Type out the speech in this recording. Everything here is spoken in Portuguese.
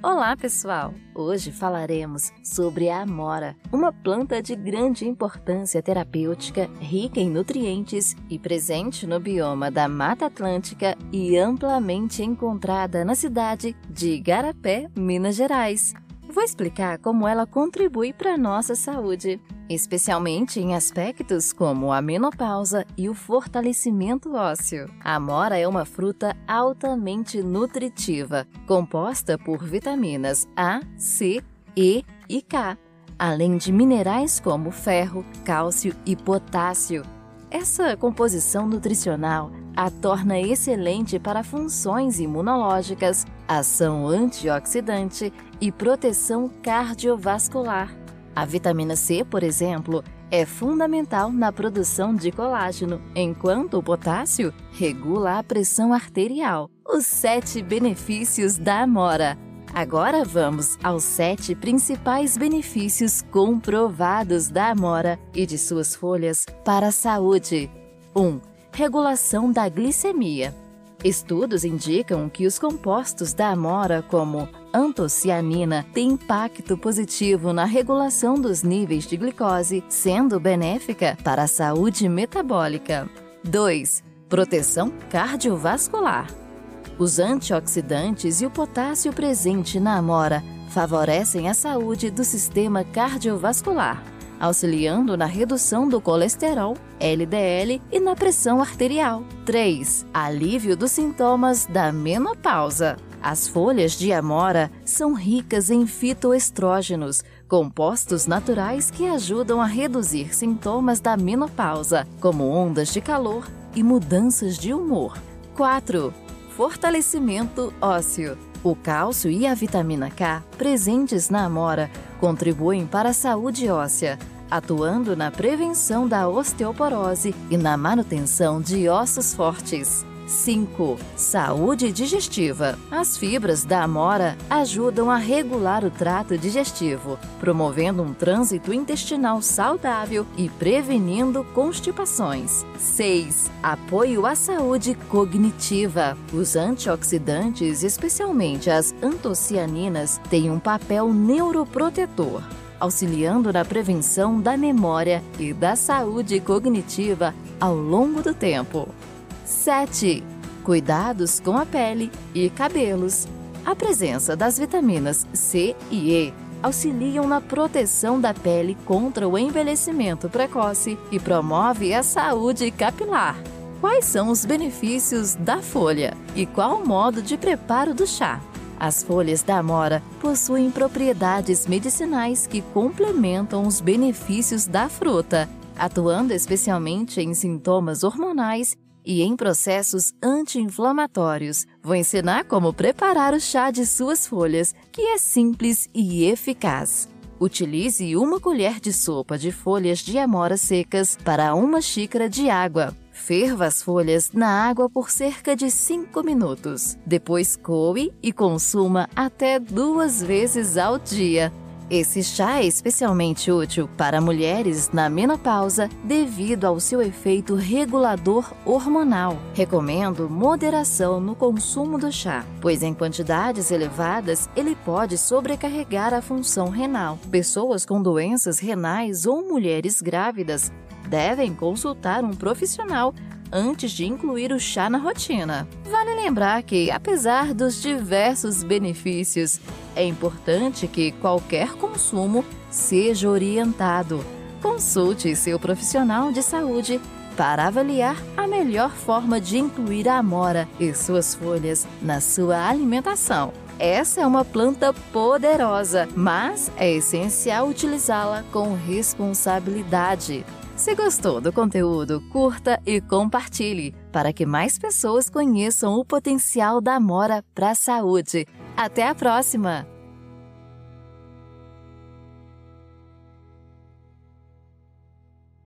Olá, pessoal! Hoje falaremos sobre a amora, uma planta de grande importância terapêutica, rica em nutrientes e presente no bioma da Mata Atlântica e amplamente encontrada na cidade de Igarapé, Minas Gerais. Vou explicar como ela contribui para a nossa saúde, especialmente em aspectos como a menopausa e o fortalecimento ósseo. A amora é uma fruta altamente nutritiva, composta por vitaminas A, C, E e K, além de minerais como ferro, cálcio e potássio. Essa composição nutricional a torna excelente para funções imunológicas, ação antioxidante e proteção cardiovascular. A vitamina C, por exemplo, é fundamental na produção de colágeno, enquanto o potássio regula a pressão arterial. Os 7 benefícios da amora. Agora vamos aos 7 principais benefícios comprovados da amora e de suas folhas para a saúde. 1. Regulação da glicemia. Estudos indicam que os compostos da amora, como antocianina, têm impacto positivo na regulação dos níveis de glicose, sendo benéfica para a saúde metabólica. 2. Proteção cardiovascular. Os antioxidantes e o potássio presente na amora favorecem a saúde do sistema cardiovascular, auxiliando na redução do colesterol, LDL e na pressão arterial. 3. Alívio dos sintomas da menopausa. As folhas de amora são ricas em fitoestrógenos, compostos naturais que ajudam a reduzir sintomas da menopausa, como ondas de calor e mudanças de humor. 4. Fortalecimento ósseo. O cálcio e a vitamina K, presentes na amora, contribuem para a saúde óssea, atuando na prevenção da osteoporose e na manutenção de ossos fortes. 5. Saúde digestiva. As fibras da amora ajudam a regular o trato digestivo, promovendo um trânsito intestinal saudável e prevenindo constipações. 6. Apoio à saúde cognitiva. Os antioxidantes, especialmente as antocianinas, têm um papel neuroprotetor, auxiliando na prevenção da memória e da saúde cognitiva ao longo do tempo. 7. Cuidados com a pele e cabelos. A presença das vitaminas C e E auxiliam na proteção da pele contra o envelhecimento precoce e promove a saúde capilar. Quais são os benefícios da folha e qual o modo de preparo do chá? As folhas da amora possuem propriedades medicinais que complementam os benefícios da fruta, atuando especialmente em sintomas hormonais e em processos anti-inflamatórios. Vou ensinar como preparar o chá de suas folhas, que é simples e eficaz. Utilize 1 colher de sopa de folhas de amora secas para 1 xícara de água. Ferva as folhas na água por cerca de 5 minutos. Depois coe e consuma até 2 vezes ao dia. Esse chá é especialmente útil para mulheres na menopausa devido ao seu efeito regulador hormonal. Recomendo moderação no consumo do chá, pois em quantidades elevadas ele pode sobrecarregar a função renal. Pessoas com doenças renais ou mulheres grávidas devem consultar um profissional antes de incluir o chá na rotina. Vale lembrar que, apesar dos diversos benefícios, é importante que qualquer consumo seja orientado. Consulte seu profissional de saúde para avaliar a melhor forma de incluir a amora e suas folhas na sua alimentação. Essa é uma planta poderosa, mas é essencial utilizá-la com responsabilidade. Se gostou do conteúdo, curta e compartilhe para que mais pessoas conheçam o potencial da amora para a saúde. Até a próxima!